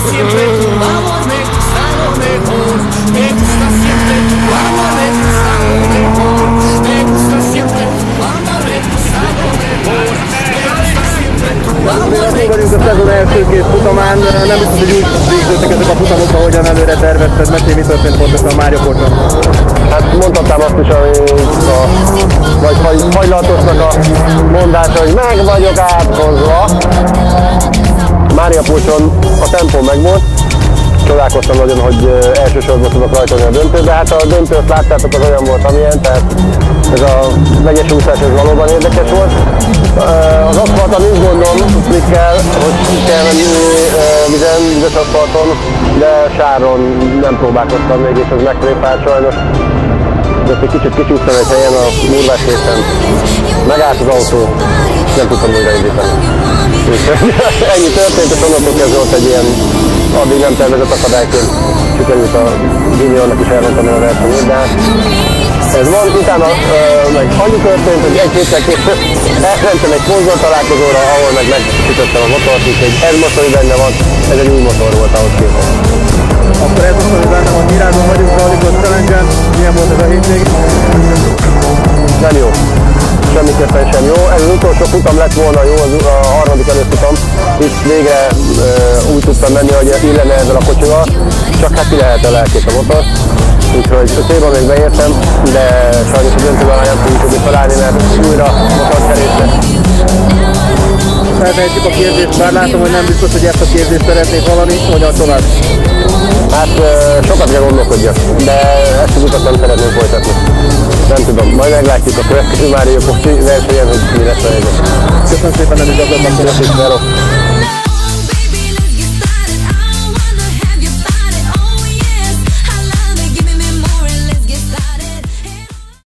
siempre tu amor, me gusta lo mejor. Me gusta siempre tu amor, me gusta lo mejor. Me gusta siempre tu amor, me gusta lo mejor. Me gusta siempre tu amor, me vagyunk a szezon első két futamán, nem biztos, hogy úgy végződtek ezek a futamok, ahogyan előre tervezted. Mesélj, mi történt pontosan a Mária Porton? Hát mondhatnám azt is, vagy Fagylatosnak a mondása, hogy meg vagyok áthozva. Mária Porton a tempó megvolt. Csodálkoztam nagyon, hogy elsősorban tudok rajtolni a döntőbe. Hát a döntőt láttátok, az olyan volt, amilyen, tehát ez a vegyes úszás ez valóban érdekes volt. Az aszfalton nincs gondom, tudni kell, hogy kell menni vizes aszfalton, de sáron nem próbálkoztam még, és ez megtrépált sajnos. De egy kicsit kicsúsztam egy helyen a murvás részen, megállt az autó, nem tudtam újraindítani. Ennyi történt, és onnantól kezdve ott egy ilyen addig nem tervezett akadályként sikerült a juniornak is elrontani a versenyét, de ez van. Utána meg annyi történt, hogy egy héttel később elmentem egy szponzor találkozóra, ahol meg megsütöttem a motort, úgyhogy ez most, hogy benne van, ez egy új motor volt ahhoz képest. Akkor ez most, hogy benne van, Mirázon vagyunk, Rallycross Challenge-en. Milyen volt ez a hétvég? Nem jó. Semmiképpen sem jó. Ez az utolsó futam lett volna jó, a harmadik előfutam. Itt végre úgy tudtam menni, hogy illene ezzel a kocsival, csak hát ki lehet a lelkét a motor. Úgyhogy szépen még beértem, de sajnos a döntőben nem fogjuk tudni felállni, mert újra motorkerésre. Feltehetjük a kérdést, bár látom, hogy nem biztos, hogy ezt a kérdést szeretnék hallani, hogyan tovább? Hát sokat kell gondolkodjak, de ezt az utat nem szeretném folytatni. Nem tudom, majd meglátjuk a következő Mária Porti versenyen, hogy mi lesz a helyzet. Köszönöm szépen, nem is gazdagon. Köszönöm.